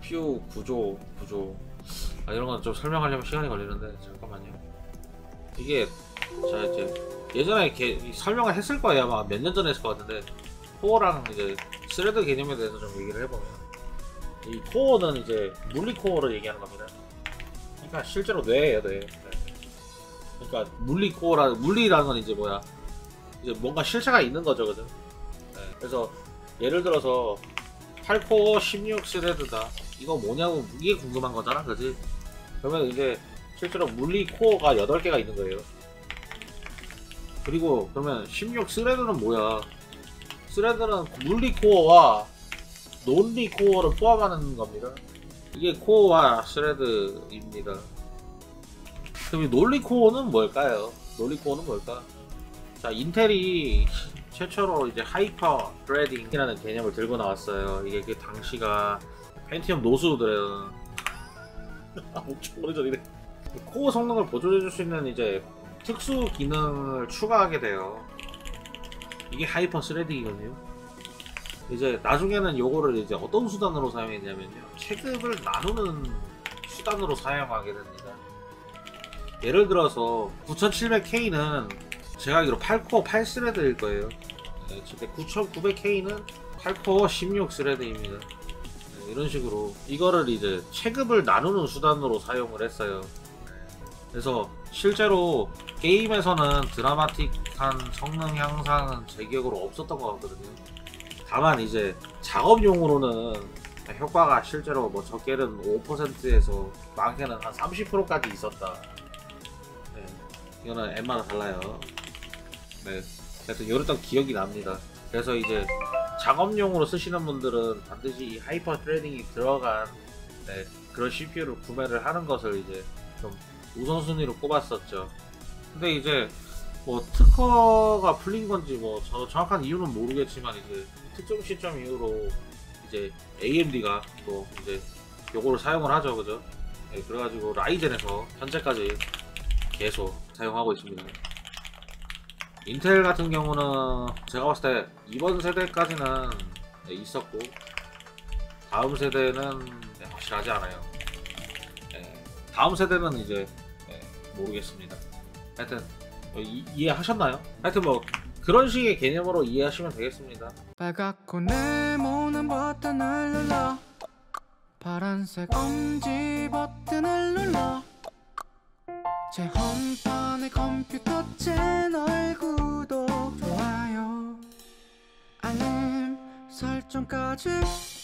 CPU 구조 이런 건 좀 설명하려면 시간이 걸리는데 잠깐만요. 이게 자 이제 예전에 설명을 했을 거예요. 아마 몇 년 전에 했을 것 같은데 코어랑 이제 스레드 개념에 대해서 좀 얘기를 해보면 이 코어는 이제 물리 코어를 얘기하는 겁니다. 그러니까 실제로 뇌예요, 뇌. 그러니까 물리라는 건 이제 뭐야? 이제 뭔가 실체가 있는 거죠, 그죠? 네. 그래서 예를 들어서 8코어 16 스레드다. 이거 뭐냐고 이게 궁금한 거잖아, 그지? 그러면 이제 실제로 물리 코어가 8개가 있는 거예요. 그리고 그러면 16 스레드는 뭐야? 스레드는 물리 코어와 논리 코어를 포함하는 겁니다. 이게 코어와 스레드입니다. 그럼 이 논리 코어는 뭘까요? 논리 코어는 뭘까? 자, 인텔이 최초로 이제 하이퍼 트레딩이라는 개념을 들고 나왔어요. 이게 그 당시가 펜티엄 노스들은 엄청 오래전이네. 코어 성능을 보조해줄 수 있는 이제 특수 기능을 추가하게 돼요. 이게 하이퍼 스레딩이거든요. 이제 나중에는 요거를 이제 어떤 수단으로 사용했냐면요, 체급을 나누는 수단으로 사용하게 됩니다. 예를 들어서 9700K는 제가 알기로 8코어 8스레드일 거예요. 네, 9900K는 8코어 16스레드입니다. 네, 이런 식으로 이거를 이제 체급을 나누는 수단으로 사용을 했어요. 그래서 실제로 게임에서는 드라마틱한 성능 향상은 제 기억으로 없었던 것 같거든요. 다만 이제 작업용으로는 효과가 실제로 뭐 적게는 5%에서 많게는 한 30%까지 있었다. 네, 이거는 앱마다 달라요. 네, 하여튼 이랬던 기억이 납니다. 그래서 이제 작업용으로 쓰시는 분들은 반드시 이 하이퍼 트레이딩이 들어간 그런 CPU를 구매를 하는 것을 이제 좀 우선순위로 꼽았었죠. 근데 이제 뭐 특허가 풀린 건지 뭐 저 정확한 이유는 모르겠지만 이제 특정 시점 이후로 이제 AMD가 또 이제 요거를 사용을 하죠, 그죠? 네, 그래가지고 라이젠에서 현재까지 계속 사용하고 있습니다. 인텔 같은 경우는 제가 봤을 때 이번 세대까지는 있었고 다음 세대는 확실하지 않아요. 다음 세대는 이제 모르겠습니다. 하여튼 이해하셨나요? 하여튼 뭐 그런 식의 개념으로 이해하시면 되겠습니다. 빨갛고 네모난 버튼을 눌러 파란색 엄지 버튼을 눌러 제 홈판의 컴퓨터 채널 구독 좋아요 알림 설정까지